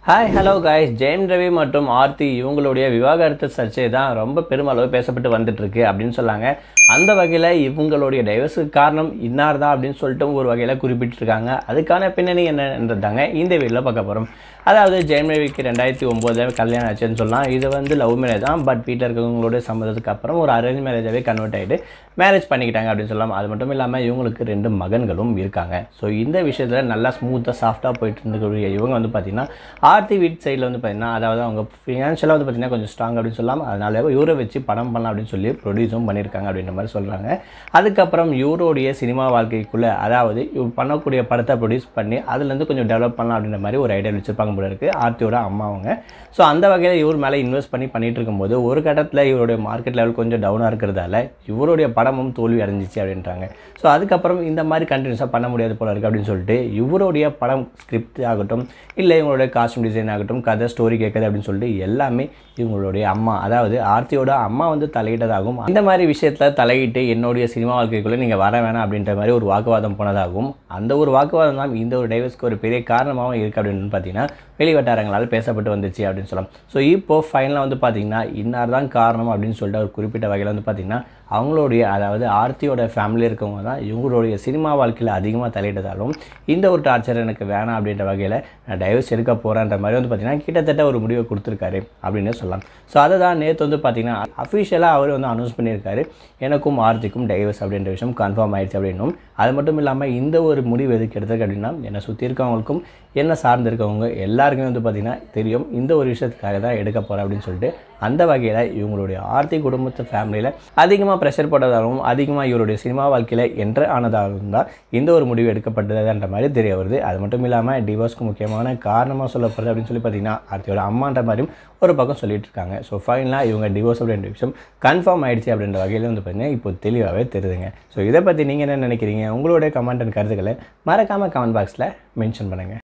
Hi hello guys, Jayam Ravi மற்றும் ஆர்த்தி இவங்களுடைய விவாகரத்து சர்ச்சை தான் ரொம்ப பெருமளவு பேசப்பட்டு வந்துட்டுருக்கு அப்படின்னு சொல்லாங்க. அந்த வகையில் இவங்களுடைய டைவர்ஸுக்கு காரணம் இன்னார் தான் அப்படின்னு சொல்லிட்டு ஒரு வகையில் குறிப்பிட்டிருக்காங்க. அதுக்கான பின்னணி என்னன்றதாங்க இந்த வீடியோவில் பார்க்க போகிறோம். அதாவது ஜெயம் ரவிக்கு 2009 கல்யாணம் ஆச்சுன்னு சொல்லலாம். இது லவ் மேரேஜ் தான். பட் வீட்டில் இருக்கிறவங்களோட சம்மதத்துக்கு அப்புறம் ஒரு அரேஞ்ச் மேரேஜாகவே கன்வெர்ட் ஆகிட்டு மேரேஜ் பண்ணிக்கிட்டாங்க அப்படின்னு சொல்லலாம். அது மட்டும் இல்லாமல் இவங்களுக்கு 2 மகன்களும் இருக்காங்க. ஸோ இந்த விஷயத்தில் நல்லா ஸ்மூத்தாக சாஃப்டாக போயிட்டு இருந்தக்கூடிய இவங்க பார்த்திங்கன்னா ஆர்த்தி வீட் சைடில் பார்த்திங்கன்னா அதாவது அவங்க ஃபினான்ஷியலாக பார்த்திங்கன்னா கொஞ்சம் ஸ்ட்ராங் அப்படின்னு சொல்லலாம். அதனால இவரை வச்சு படம் பண்ணலாம் அப்படின்னு சொல்லி ப்ரொடியூஸும் பண்ணியிருக்காங்க அப்படின்ற மாதிரி சொல்கிறாங்க. அதுக்கப்புறம் இவருடைய சினிமா வாழ்க்கைக்குள்ளே அதாவது இவர் பண்ணக்கூடிய படத்தை ப்ரொடியூஸ் பண்ணி அதுலேருந்து கொஞ்சம் டெவலப் பண்ணலாம் அப்படின்ற மாதிரி ஒரு ஐடியா வச்சுருப்பாங்க போல இருக்குது ஆர்த்தியோட அம்மா அவங்க. ஸோ அந்த வகையில் இவர் மேலே இன்வெஸ்ட் பண்ணிட்டு இருக்கும்போது ஒரு கட்டத்தில் இவருடைய மார்க்கெட் லெவல் கொஞ்சம் டவுனாக இருக்கிறதால இவருடைய படமும் தோல்வி அடைஞ்சிச்சு அப்படின்றாங்க. ஸோ அதுக்கப்புறம் இந்த மாதிரி கண்டினியூஸாக பண்ண முடியாது போல இருக்குது அப்படின்னு சொல்லிட்டு இவருடைய படம் ஸ்கிரிப்ட் ஆகட்டும் இல்லை இவங்களுடைய காஸ்டியூம் டிசைன் ஆகட்டும் கதை ஸ்டோரி கேட்குது அப்படின்னு சொல்லிட்டு எல்லாமே இவங்களுடைய அம்மா அதாவது ஆர்த்தியோட அம்மா தலையிட்டதாகவும் இந்த மாதிரி விஷயத்தில் தலையிட்டு என்னுடைய சினிமா வாழ்க்கைக்குள்ளே நீங்கள் வர வேணாம் அப்படின்ற மாதிரி ஒரு வாக்குவாதம் போனதாகவும் அந்த ஒரு வாக்குவாதம் தான் இந்த ஒரு டைவர்ஸ்க்கு ஒரு பெரிய காரணமாகவும் இருக்குது அப்படின்னு பார்த்தீங்கன்னா வெளிவட்டாரங்களால் பேசப்பட்டு வந்துச்சு அப்படின்னு சொல்லலாம். ஸோ இப்போது ஃபைனலாக பார்த்தீங்கன்னா இன்னார் தான் காரணம் அப்படின்னு சொல்லிட்டு ஒரு குறிப்பிட்ட வகையில் பார்த்தீங்கன்னா அவங்களுடைய அதாவது ஆர்த்தியோட ஃபேமிலி இருக்கவங்க தான் இவங்களுடைய சினிமா வாழ்க்கையில் அதிகமாக தலையிட்டதாலும் இந்த ஒரு டார்ச்சர் எனக்கு வேணாம் அப்படின்ற வகையில் நான் டைவர்ஸ் எடுக்க போகிறேன்ற மாதிரி பார்த்திங்கன்னா கிட்டத்தட்ட ஒரு முடிவை கொடுத்துருக்காரு அப்படின்னு சொல்லலாம். ஸோ அதை தான் நேற்று பார்த்திங்கன்னா அஃபிஷியலாக அவர் அனௌன்ஸ் பண்ணியிருக்காரு எனக்கும் ஆர்த்திக்கும் டைவர்ஸ் அப்படின்ற விஷயம் கன்ஃபார்ம் ஆயிடுச்சு அப்படின்னும். அது மட்டும் இல்லாமல் இந்த ஒரு முடிவு எதுக்கு எடுத்திருக்கு அப்படின்னா என்னை சுற்றி இருக்கவங்களுக்கும் என்ன சார்ந்திருக்கவங்க எல்லாருக்குமே பார்த்திங்கன்னா தெரியும் இந்த ஒரு விஷயத்துக்காக தான் எடுக்க போகிறேன் அப்படின்னு சொல்லிட்டு அந்த வகையில் இவங்களுடைய ஆர்த்தி குடும்பத்து ஃபேமிலியில் அதிகமாக ப்ரெஷர் போட்டதாகவும் அதிகமாக இவருடைய சினிமா வாழ்க்கையில் என்ட்ரு ஆனதாகவும் தான் இந்த ஒரு முடிவு எடுக்கப்பட்டதுன்ற மாதிரி தெரிய வருது. அது மட்டும் இல்லாமல் டிவோர்ஸ்க்கு முக்கியமான காரணமாக சொல்லப்படுது அப்படின்னு சொல்லி பார்த்திங்கன்னா ஆர்த்தியோட அம்மான்ற மாதிரியும் ஒரு பக்கம் சொல்லிட்டு இருக்காங்க. ஸோ ஃபைனலாக இவங்க டிவோர்ஸ் அப்படின்ற விஷயம் கன்ஃபார்ம் ஆகிடுச்சு அப்படின்ற வகையில் பார்த்திங்கன்னா இப்போ தெளிவாகவே தெரியுதுங்க. ஸோ இதை பற்றி நீங்கள் என்ன நினைக்கிறீங்க? உங்களுடைய கமெண்ட் அண்ட் கருத்துக்களை மறக்காமல் கமெண்ட் பாக்ஸில் மென்ஷன் பண்ணுங்கள்.